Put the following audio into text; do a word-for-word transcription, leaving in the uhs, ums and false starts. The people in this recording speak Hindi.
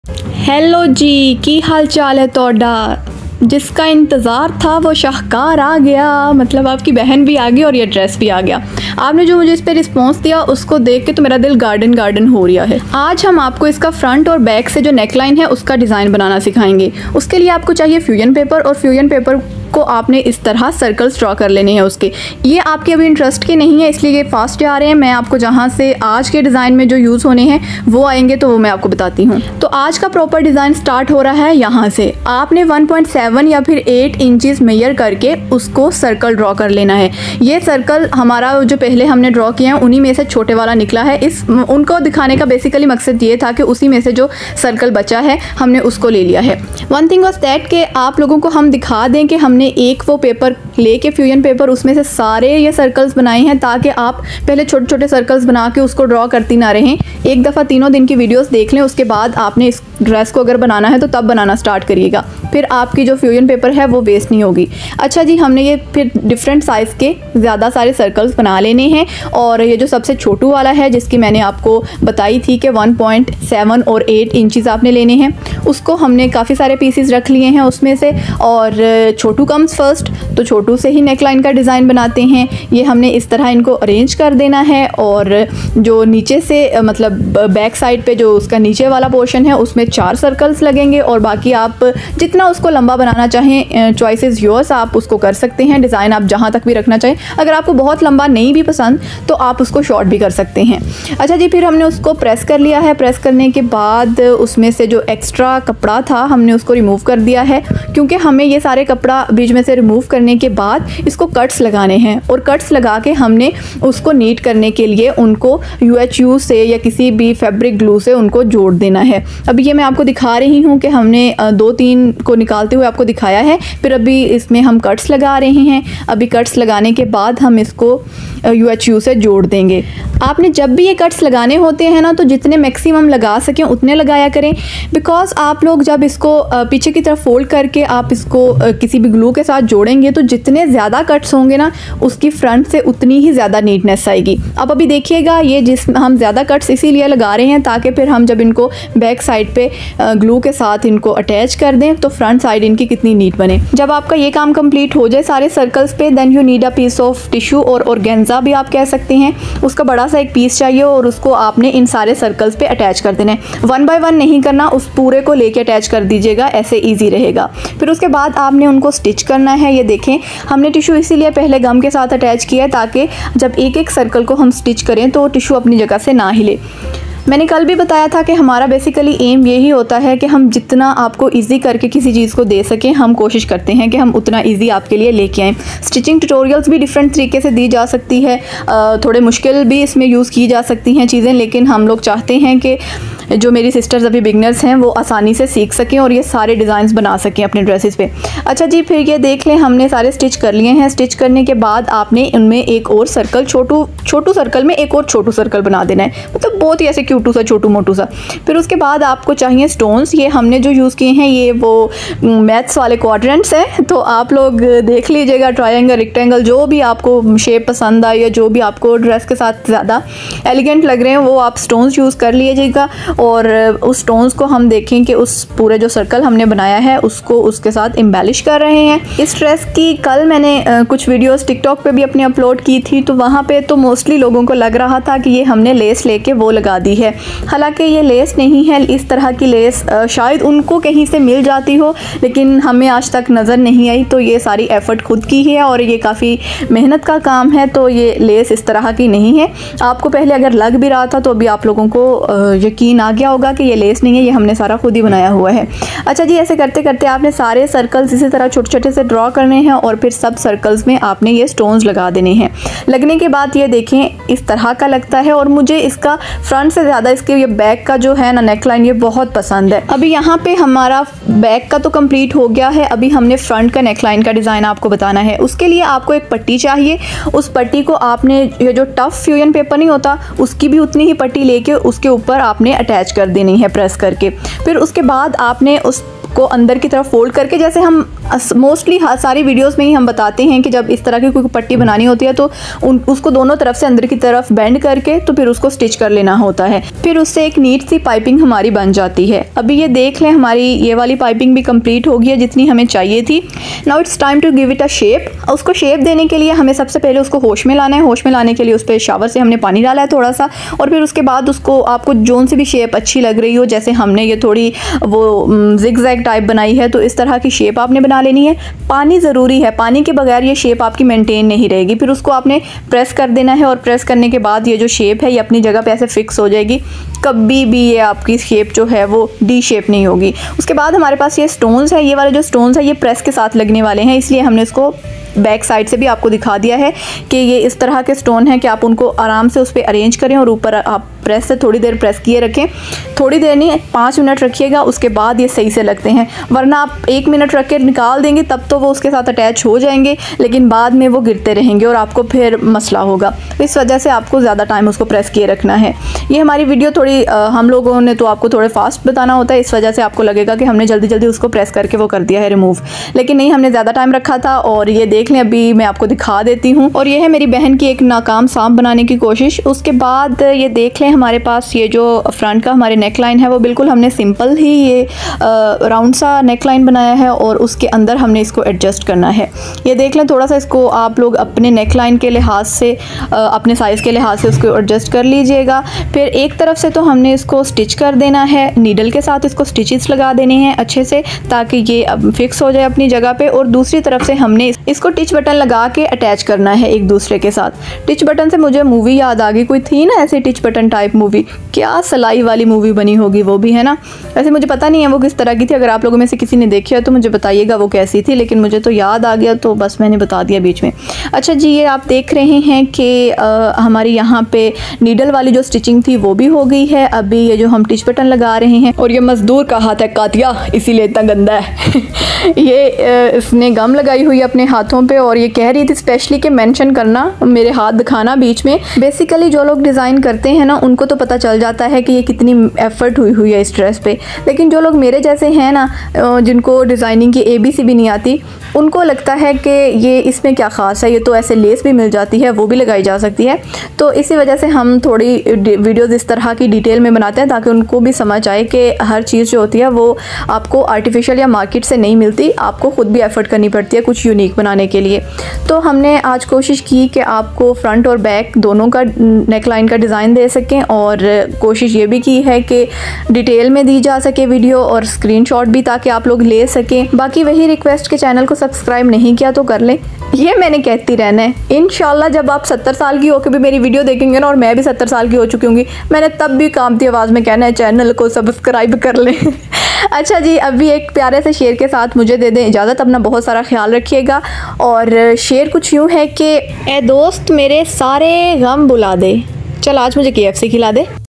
हेलो जी, की हाल चाल है तोड़ा। जिसका इंतज़ार था वो शाहकार आ गया, मतलब आपकी बहन भी आ गई और ये ड्रेस भी आ गया। आपने जो मुझे इस पर रिस्पॉन्स दिया उसको देख के तो मेरा दिल गार्डन गार्डन हो रहा है। आज हम आपको इसका फ्रंट और बैक से जो नेकलाइन है उसका डिज़ाइन बनाना सिखाएंगे। उसके लिए आपको चाहिए फ्यूजन पेपर, और फ्यूजन पेपर को आपने इस तरह सर्कल्स ड्रॉ कर लेने हैं उसके। ये आपके अभी इंटरेस्ट के नहीं है इसलिए ये फास्ट आ रहे हैं। मैं आपको जहाँ से आज के डिज़ाइन में जो यूज़ होने हैं वो आएंगे तो वो मैं आपको बताती हूँ। तो आज का प्रॉपर डिज़ाइन स्टार्ट हो रहा है यहाँ से। आपने वन पॉइंट सेवन या फिर एट इंचेस मेजर करके उसको सर्कल ड्रॉ कर लेना है। ये सर्कल हमारा जो पहले हमने ड्रॉ किया है उन्हीं में से छोटे वाला निकला है। इस उनको दिखाने का बेसिकली मकसद ये था कि उसी में से जो सर्कल बचा है हमने उसको ले लिया है। वन थिंग वॉज दैट कि आप लोगों को हम दिखा दें कि हमने एक वो पेपर लेके फ्यूजन पेपर उसमें से सारे ये सर्कल्स बनाए हैं, ताकि आप पहले छोटे छोटे सर्कल्स बना के उसको ड्रॉ करती ना रहें। एक दफ़ा तीनों दिन की वीडियोस देख लें, उसके बाद आपने इस ड्रेस को अगर बनाना है तो तब बनाना स्टार्ट करिएगा, फिर आपकी जो फ्यूजन पेपर है वो वेस्ट नहीं होगी। अच्छा जी, हमने ये फिर डिफरेंट साइज़ के ज़्यादा सारे सर्कल्स बना लेने हैं। और ये जो सबसे छोटू वाला है जिसकी मैंने आपको बताई थी कि वन पॉइंट सेवन और एट इंचेस आपने लेने हैं, उसको हमने काफ़ी सारे पीसेस रख लिए हैं उसमें से। और छोटू कम्स फर्स्ट, तो छोटू से ही नेकलाइन का डिज़ाइन बनाते हैं। ये हमने इस तरह इनको अरेंज कर देना है। और जो नीचे से मतलब बैक साइड पे जो उसका नीचे वाला पोर्शन है उसमें चार सर्कल्स लगेंगे, और बाकी आप जितना उसको लंबा बनाना चाहें, चॉइसेस योर्स, आप उसको कर सकते हैं। डिज़ाइन आप जहाँ तक भी रखना चाहें। अगर आपको बहुत लंबा नहीं भी पसंद तो आप उसको शॉर्ट भी कर सकते हैं। अच्छा जी, फिर हमने उसको प्रेस कर लिया है। प्रेस करने के बाद उसमें से जो एक्स्ट्रा कपड़ा था हमने उसको रिमूव कर दिया है, क्योंकि हमें ये सारे कपड़ा बीच में से रिमूव करने के बाद इसको कट्स लगाने हैं। और कट्स लगा के हमने उसको नीट करने के लिए उनको यू एच यू से या किसी भी फैब्रिक ग्लू से उनको जोड़ देना है। अभी ये मैं आपको दिखा रही हूँ कि हमने दो तीन को निकालते हुए आपको दिखाया है, फिर अभी इसमें हम कट्स लगा रहे हैं। अभी कट्स लगाने के बाद हम इसको यू एच यू से जोड़ देंगे। आपने जब भी ये कट्स लगाने होते हैं ना, तो जितने मैक्सिमम लगा सकें उतने लगाया करें, बिकॉज आप लोग जब इसको पीछे की तरफ फोल्ड करके आप इसको किसी भी ग्लू के साथ जोड़ेंगे तो जितने ज़्यादा कट्स होंगे ना उसकी फ्रंट से उतनी ही ज़्यादा नीटनेस आएगी। अब अभी देखिएगा, ये जिस हम ज़्यादा कट्स इसीलिए लगा रहे हैं ताकि फिर हम जब इनको बैक साइड पे ग्लू के साथ इनको अटैच कर दें तो फ्रंट साइड इनकी कितनी नीट बने। जब आपका ये काम कंप्लीट हो जाए सारे सर्कल्स पे, then you need a piece of tissue और ऑर्गेन्जा भी आप कह सकते हैं। उसका बड़ा सा एक पीस चाहिए और उसको आपने इन सारे सर्कल्स पे अटैच कर देना है। वन बाय वन नहीं करना, उस पूरे को लेके अटैच कर दीजिएगा, ऐसे ईजी रहेगा। फिर उसके बाद आपने उनको स्टिच करना है। ये देखें, हमने टिश्यू इसीलिए पहले गम के साथ अटैच किया है ताकि जब एक एक सर्कल को हम स्टिच करें तो टिश्यू अपनी जगह से ना हिले। मैंने कल भी बताया था कि हमारा बेसिकली एम यही होता है कि हम जितना आपको इजी करके किसी चीज़ को दे सकें, हम कोशिश करते हैं कि हम उतना इजी आपके लिए लेके आएँ। स्टिचिंग ट्यूटोरियल्स भी डिफरेंट तरीके से दी जा सकती है, थोड़े मुश्किल भी इसमें यूज़ की जा सकती हैं चीज़ें, लेकिन हम लोग चाहते हैं कि जो मेरी सिस्टर्स अभी बिगनर्स हैं वो आसानी से सीख सकें और ये सारे डिज़ाइंस बना सकें अपने ड्रेसेस पे। अच्छा जी, फिर ये देख लें, हमने सारे स्टिच कर लिए हैं। स्टिच करने के बाद आपने उनमें एक और सर्कल, छोटू छोटू सर्कल में एक और छोटू सर्कल बना देना है, मतलब बहुत ही ऐसे क्यूटू सा छोटू मोटू सा। फिर उसके बाद आपको चाहिए स्टोन्स। ये हमने जो यूज़ किए हैं ये वो मैथ्स वाले क्वाड्रेंट्स हैं, तो आप लोग देख लीजिएगा, ट्रायंगल, रेक्टेंगल, जो भी आपको शेप पसंद आए या जो भी आपको ड्रेस के साथ ज़्यादा एलिगेंट लग रहे हैं वो आप स्टोन्स यूज़ कर लीजिएगा। और उस स्टोन्स को हम देखें कि उस पूरे जो सर्कल हमने बनाया है उसको उसके साथ एम्बेलिश कर रहे हैं। इस ड्रेस की कल मैंने कुछ वीडियोस टिकटॉक पे भी अपने अपलोड की थी, तो वहाँ पे तो मोस्टली लोगों को लग रहा था कि ये हमने लेस लेके वो लगा दी है। हालांकि ये लेस नहीं है, इस तरह की लेस शायद उनको कहीं से मिल जाती हो लेकिन हमें आज तक नज़र नहीं आई। तो ये सारी एफ़र्ट खुद की है और ये काफ़ी मेहनत का काम है, तो ये लेस इस तरह की नहीं है। आपको पहले अगर लग भी रहा था तो अभी आप लोगों को यकीन आ गया होगा कि ये लेस नहीं है, ये हमने सारा खुद ही बनाया हुआ है। अच्छा जी, ऐसे करते करते आपने सारे सर्कल्स इसी तरह छोटे छोटे से ड्रॉ करने हैं और फिर सब सर्कल्स में आपने ये स्टोन्स लगा देने हैं। लगने के बाद ये देखें इस तरह का लगता है, और मुझे इसका फ्रंट से ज़्यादा इसके ये बैक का जो है ना नेकलाइन, ये बहुत पसंद है। अभी यहाँ पे हमारा बैक का तो कंप्लीट हो गया है, अभी हमने फ्रंट का नेकलाइन का डिज़ाइन आपको बताना है। उसके लिए आपको एक पट्टी चाहिए। उस पट्टी को आपने, ये जो टफ फ्यूजन पेपर नहीं होता उसकी भी उतनी ही पट्टी लेके उसके ऊपर आपने अटैच कर देनी है प्रेस करके। फिर उसके बाद आपने उस उसको अंदर की तरफ फोल्ड करके, जैसे हम मोस्टली सारी वीडियोस में ही हम बताते हैं कि जब इस तरह की कोई पट्टी बनानी होती है तो उन उसको दोनों तरफ से अंदर की तरफ बेंड करके तो फिर उसको स्टिच कर लेना होता है। फिर उससे एक नीट सी पाइपिंग हमारी बन जाती है। अभी ये देख लें, हमारी ये वाली पाइपिंग भी कंप्लीट हो गई है जितनी हमें चाहिए थी। Now it's time to give it a shape. उसको शेप देने के लिए हमें सबसे पहले उसको होश में लाना है। होश में लाने के लिए उस पर शावर से हमने पानी डाला है थोड़ा सा, और फिर उसके बाद उसको आपको जोन से भी शेप अच्छी लग रही हो, जैसे हमने ये थोड़ी वो जिग-जैग टाइप बनाई है, तो इस तरह की शेप आपने बना लेनी है। पानी ज़रूरी है, पानी के बगैर ये शेप आपकी मेंटेन नहीं रहेगी। फिर उसको आपने प्रेस कर देना है, और प्रेस करने के बाद ये जो शेप है ये अपनी जगह पे ऐसे फिक्स हो जाएगी। कभी भी ये आपकी शेप जो है वो डी शेप नहीं होगी। उसके बाद हमारे पास ये स्टोन्स है, ये वाले जो स्टोन्स है ये प्रेस के साथ लगने वाले हैं, इसलिए हमने इसको बैक साइड से भी आपको दिखा दिया है कि ये इस तरह के स्टोन हैं कि आप उनको आराम से उस पर अरेंज करें और ऊपर आप प्रेस से थोड़ी देर प्रेस किए रखें। थोड़ी देर नहीं, पाँच मिनट रखिएगा, उसके बाद ये सही से लगते हैं। वरना आप एक मिनट रख के निकाल देंगे तब तो वो उसके साथ अटैच हो जाएंगे, लेकिन बाद में वो गिरते रहेंगे और आपको फिर मसला होगा। इस वजह से आपको ज़्यादा टाइम उसको प्रेस किए रखना है। ये हमारी वीडियो थोड़ी आ, हम लोगों ने तो आपको थोड़े फास्ट बताना होता है, इस वजह से आपको लगेगा कि हमने जल्दी जल्दी उसको प्रेस करके वो कर दिया है रिमूव, लेकिन नहीं, हमने ज़्यादा टाइम रखा था। और ये देख लें, अभी मैं आपको दिखा देती हूँ। और ये है मेरी बहन की एक नाकाम सांप बनाने की कोशिश। उसके बाद ये देख लें, हमारे पास ये जो फ्रंट का हमारे नेक लाइन है वो बिल्कुल हमने सिंपल ही ये राउंड सा नेक लाइन बनाया है, और उसके अंदर हमने इसको एडजस्ट करना है। ये देख लें, थोड़ा सा इसको आप लोग अपने नेक लाइन के लिहाज से, अपने साइज़ के लिहाज से उसको एडजस्ट कर लीजिएगा। फिर एक तरफ से तो हमने इसको स्टिच कर देना है, नीडल के साथ इसको स्टिचेस लगा देने हैं अच्छे से, ताकि ये अब फिक्स हो जाए अपनी जगह पे। और दूसरी तरफ से हमने इसको टिच बटन लगा के अटैच करना है एक दूसरे के साथ। टिच बटन से मुझे मूवी याद आ गई, कोई थी ना ऐसे टिच बटन टाइप मूवी, क्या सलाई वाली मूवी बनी होगी वो भी, है ना। वैसे मुझे पता नहीं है वो किस तरह की थी, अगर आप लोगों में से किसी ने देखी है तो मुझे बताइएगा वो कैसी थी, लेकिन मुझे तो याद आ गया तो बस मैंने बता दिया बीच में। अच्छा जी, ये आप देख रहे हैं कि हमारी यहाँ पे नीडल वाली जो स्टिचिंग थी वो भी हो गई है। अभी ये जो हम टिच बटन लगा रहे हैं, और ये मजदूर का हाथ है कातिया, इसीलिए इतना गंदा है ये इसने गम लगाई हुई है अपने हाथों पे, और ये कह रही थी स्पेशली कि मेंशन करना, मेरे हाथ दिखाना बीच में। बेसिकली जो लोग डिज़ाइन करते हैं ना, उनको तो पता चल जाता है कि ये कितनी एफर्ट हुई हुई है इस ड्रेस पे, लेकिन जो लोग मेरे जैसे हैं ना, जिनको डिज़ाइनिंग की ए बी सी भी नहीं आती, उनको लगता है कि ये इसमें क्या ख़ास है, ये तो ऐसे लेस भी मिल जाती है, वो भी लगाई जा सकती है। तो इसी वजह से हम थोड़ी वीडियोज़ इस तरह की डिटेल में बनाते हैं, ताकि उनको भी समझ आए कि हर चीज़ जो होती है वो आपको आर्टिफिशियल या मार्केट से नहीं मिलती, आपको ख़ुद भी एफर्ट करनी पड़ती है कुछ यूनिक बनाने के लिए। तो हमने आज कोशिश की कि आपको फ्रंट और बैक दोनों का नेक लाइन का डिज़ाइन दे सकें, और कोशिश ये भी की है कि डिटेल में दी जा सके वीडियो और स्क्रीनशॉट भी, ताकि आप लोग ले सकें। बाकी वही रिक्वेस्ट के चैनल को सब्सक्राइब नहीं किया तो कर लें, ये मैंने कहती रहना है। इंशाल्लाह जब आप सत्तर साल की होकर भी मेरी वीडियो देखेंगे ना, और मैं भी सत्तर साल की हो चुकी होंगी, मैंने तब भी कामती आवाज़ में कहना है चैनल को सब्सक्राइब कर लें अच्छा जी, अभी एक प्यारे से शेर के साथ मुझे दे दें इजाज़त। अपना बहुत सारा ख्याल रखिएगा। और शेर कुछ यूँ है कि ए दोस्त मेरे सारे गम बुला दे, चल आज मुझे के एफ सी खिला दे।